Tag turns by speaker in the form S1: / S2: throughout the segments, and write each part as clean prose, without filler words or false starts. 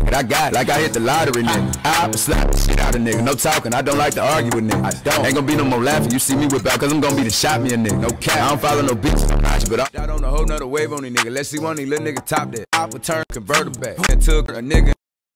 S1: I got it, like I hit the lottery, nigga. I slap the shit out of nigga. No talking, I don't like to argue with nigga. I don't. Ain't gonna be no more laughing. You see me whip out, cause I'm gonna be the shot me a nigga. No cap. I don't follow no bitch, but I on a whole nother wave on these nigga. Let's see one of these little nigga top that. I would turn converter back and took a nigga.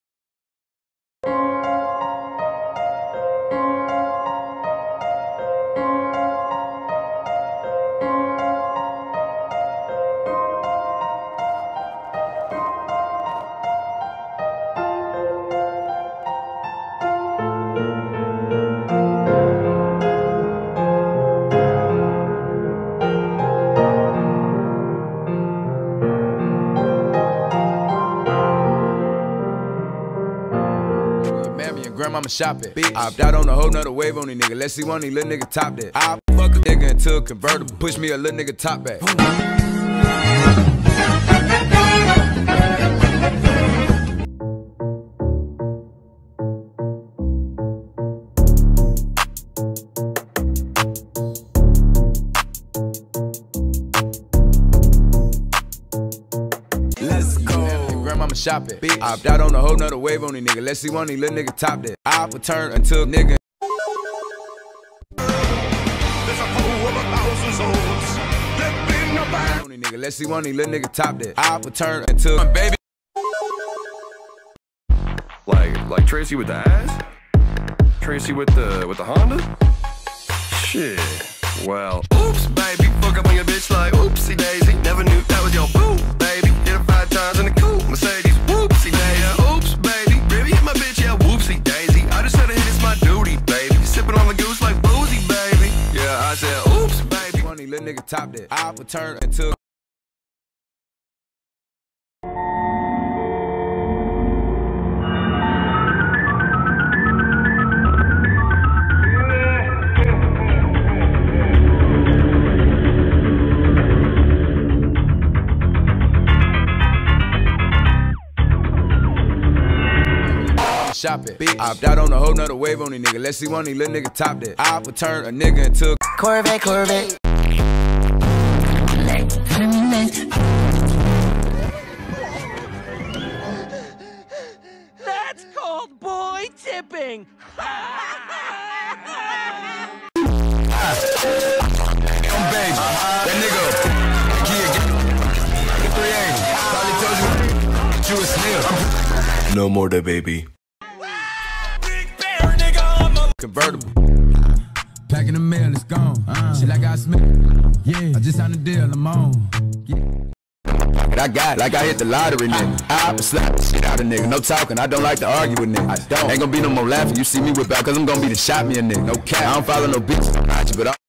S1: Grandmama shop it. Bitch. I opt out on a whole nother wave on these nigga. Let's see one of these little nigga top that. I fuck a nigga into a convertible. Push me a little nigga top back. Let's go. Grandmama shop it. Bitch. I opt out on a whole nother wave on these nigga. Let's see one of these little nigga top that. I would turn until nigga. There's a hole of 1,000 souls. Nigga, let's see one of these little nigga top that. I would turn until baby.
S2: Like Tracy with the ass? Tracy with the Honda? Shit. Well, oops, baby, fuck up on your bitch like oopsie daisy. Never knew that was your boo, baby. Hit her 5 times in the coupe, Mercedes, whoopsie daisy. Oops, baby, really hit my bitch, yeah, whoopsie daisy. I just said it, it's my duty, baby. Sipping on the goose like boozy, baby. Yeah, I said, oops, baby.
S1: One of these little nigga top that. I would turn until. Shop it. Bitch. I opt out on a whole nother wave on these nigga. Let's see one of these little nigga top that. I would turn a nigga into
S3: Corvette.
S4: That's called boy tipping.
S1: Baby, that nigga, Kia, 380. Probably told you a snail.
S2: No more there, baby.
S1: Convertible.
S5: Pack in the mail, it's gone. She like I smell. Yeah, I just signed a deal, I'm on.
S1: I got it, like I hit the lottery, nigga. I slap the shit out of nigga. No talking, I don't like to argue with nigga. I don't. Ain't gonna be no more laughing. You see me whip out, cause I'm gonna be the shot me a nigga. No cap. I don't follow no bitch, but I